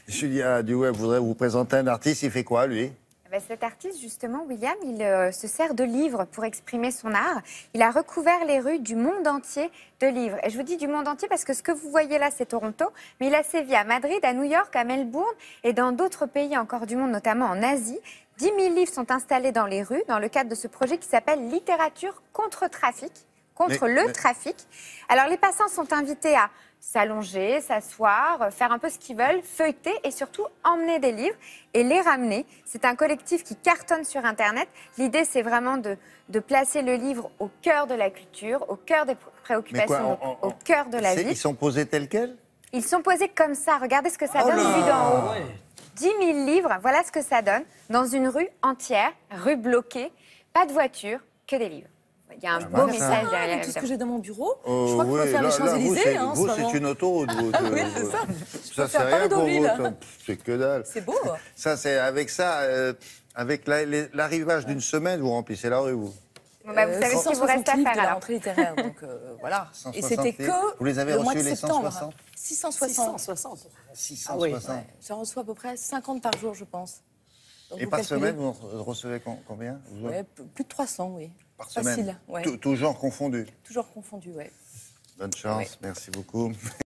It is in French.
Julia Duweb voudrait vous présenter un artiste. Il fait quoi, lui? Cet artiste, justement, William, il se sert de livres pour exprimer son art. Il a recouvert les rues du monde entier de livres. Et je vous dis du monde entier parce que ce que vous voyez là, c'est Toronto. Mais il a sévi à Madrid, à New York, à Melbourne et dans d'autres pays encore du monde, notamment en Asie. 10 000 livres sont installés dans les rues dans le cadre de ce projet qui s'appelle Littérature contre trafic, trafic. Alors, les passants sont invités à s'allonger, s'asseoir, faire un peu ce qu'ils veulent, feuilleter et surtout emmener des livres et les ramener. C'est un collectif qui cartonne sur Internet. L'idée, c'est vraiment de placer le livre au cœur de la culture, au cœur des préoccupations, au cœur de la vie. Ils sont posés tels quels? Ils sont posés comme ça. Regardez ce que ça donne vu d'en haut. 10 000 livres, voilà ce que ça donne dans une rue entière, rue bloquée, pas de voiture, que des livres. Il y a un beau message derrière. Tout ce que j'ai dans mon bureau, je crois que je peux faire les Champs-Élysées. Vous, c'est une autoroute. Oui, c'est ça. Ça, c'est rien pour vous. C'est que dalle. C'est beau. Ça, c'est avec ça, avec l'arrivage d'une semaine, vous remplissez la rue, vous. Vous savez ce qu'il vous reste à faire, de la rentrée littéraire, donc voilà. Et c'était que vous les avez le mois reçus, de les septembre. 160 660. 660. Oui, ouais. J'en reçois à peu près 50 par jour, je pense. Donc, et par semaine, vous recevez combien? Ouais, plus de 300, oui. Par semaine. Facile, ouais. Tout genre confondu. Toujours confondu, oui. Bonne chance, merci beaucoup.